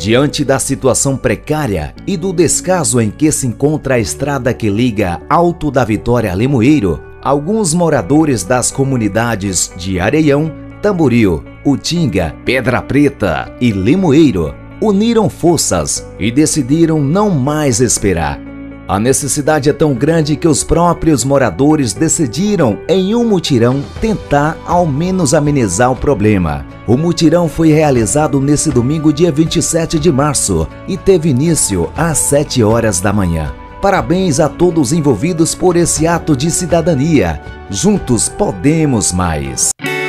Diante da situação precária e do descaso em que se encontra a estrada que liga Alto da Vitória a Limoeiro, alguns moradores das comunidades de Areião, Tamboril, Utinga, Pedra Preta e Limoeiro uniram forças e decidiram não mais esperar. A necessidade é tão grande que os próprios moradores decidiram, em um mutirão, tentar ao menos amenizar o problema. O mutirão foi realizado nesse domingo, dia 27 de março, e teve início às 7 horas da manhã. Parabéns a todos os envolvidos por esse ato de cidadania. Juntos podemos mais.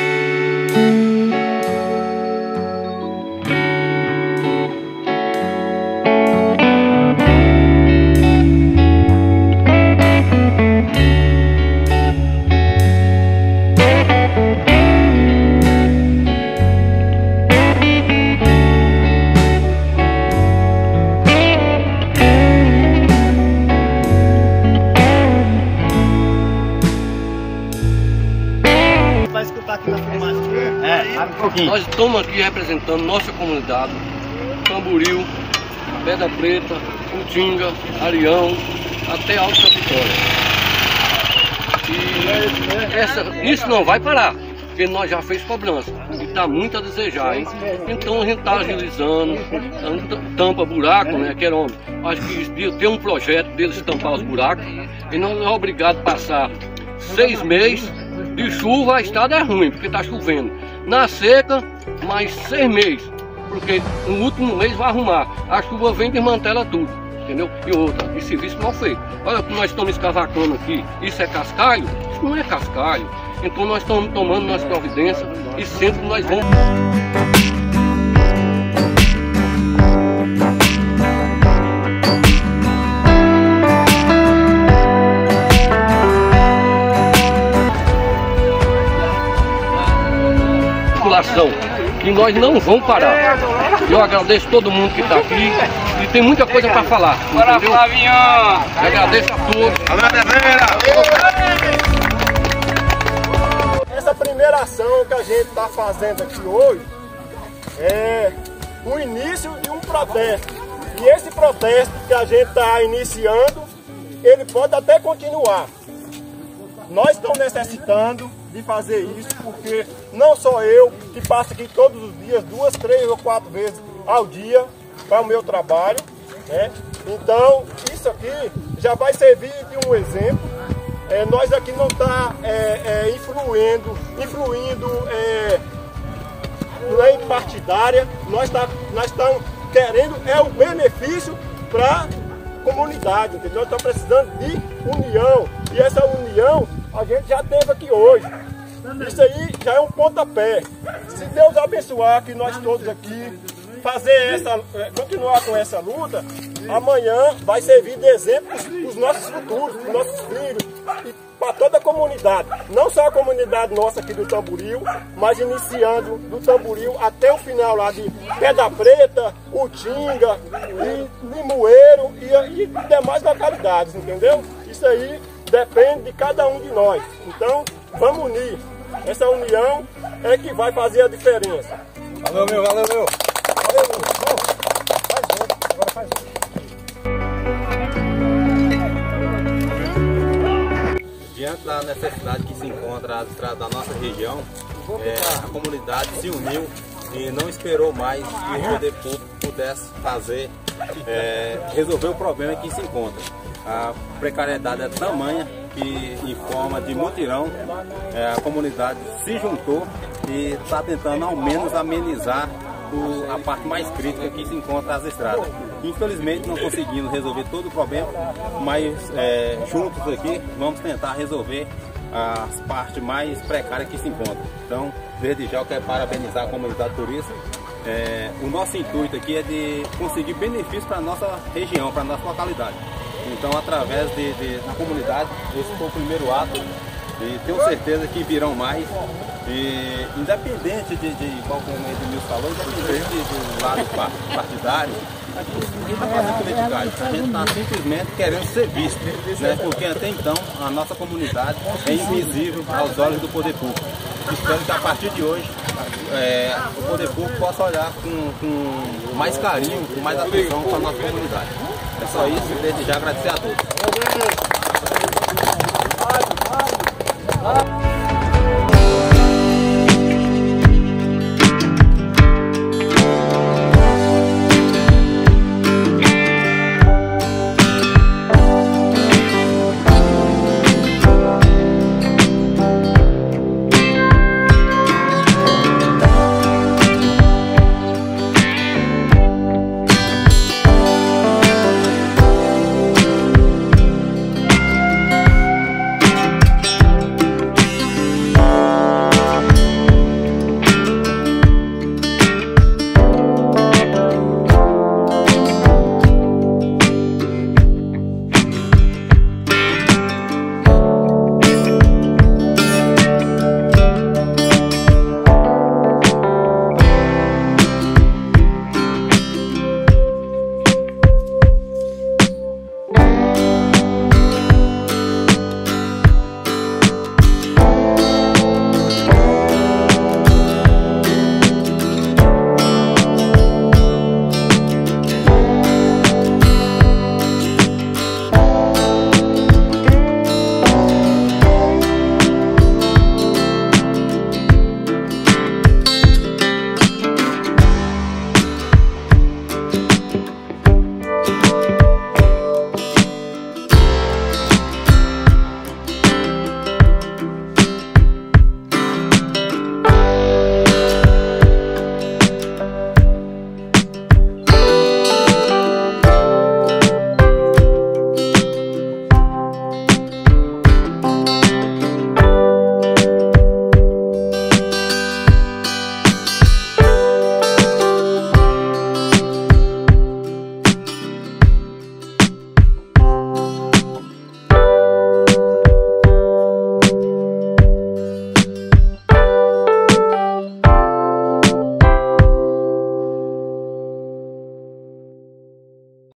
Nós estamos aqui representando nossa comunidade, Tamboril, Pedra Preta, Utinga, Areião, até Alto da Vitória. E isso não vai parar, porque nós já fez cobrança e está muito a desejar, hein? Então a gente está agilizando, tampa buraco, né? Que era homem. Acho que tem um projeto deles tampar os buracos e não é obrigado a passar 6 meses de chuva. A estrada é ruim, porque está chovendo. Na seca, mais 6 meses, porque no último mês vai arrumar. A chuva vem e desmantela tudo, entendeu? E outra, e serviço mal feito. Olha o que nós estamos escavacando aqui, isso é cascalho? Isso não é cascalho. Então nós estamos tomando nossa providência e sempre nós vamos... que nós não vamos parar. Eu agradeço todo mundo que está aqui e tem muita coisa para falar. Bora, Flavinho! Eu agradeço a todos. Essa primeira ação que a gente está fazendo aqui hoje é o início de um protesto. E esse protesto que a gente está iniciando, ele pode até continuar. Nós estamos necessitando de fazer isso, porque não só eu que passo aqui todos os dias, 2, 3 ou 4 vezes ao dia para o meu trabalho, né? Então isso aqui já vai servir de um exemplo. Nós aqui não está influindo em partidária, nós estamos querendo o benefício para a comunidade, entendeu? Nós estamos precisando de união, e essa união a gente já teve aqui hoje. Isso aí já é um pontapé. Se Deus abençoar que nós todos aqui continuar com essa luta, amanhã vai servir de exemplo para os nossos futuros, para os nossos filhos e para toda a comunidade. Não só a comunidade nossa aqui do Tamboril, mas iniciando do Tamboril até o final lá de Pedra Preta, Utinga, e Limoeiro e demais localidades, entendeu? Isso aí depende de cada um de nós. Então, vamos unir. Essa união é que vai fazer a diferença. Valeu, meu. Valeu, meu. Agora faz outro. Diante da necessidade que se encontra as estradas da nossa região, a comunidade se uniu e não esperou mais que o poder público pudesse resolver o problema que se encontra. A precariedade é tamanha que, em forma de mutirão, a comunidade se juntou e está tentando ao menos amenizar a parte mais crítica que se encontra as estradas. Infelizmente não conseguimos resolver todo o problema, mas juntos aqui vamos tentar resolver as partes mais precárias que se encontram. Então, desde já eu quero parabenizar a comunidade por isso. O nosso intuito aqui é de conseguir benefícios para a nossa região, para a nossa localidade. Então, através da comunidade, esse foi o primeiro ato e tenho certeza que virão mais. E independente igual como o Edmilson falou, independente do lado partidário, aqui ninguém está fazendo politicagem, a gente está simplesmente querendo ser visto, né? Porque até então a nossa comunidade é invisível aos olhos do poder público. Espero que a partir de hoje o poder público possa olhar com mais carinho, com mais atenção para a nossa comunidade. É só isso, desde já agradecer a todos.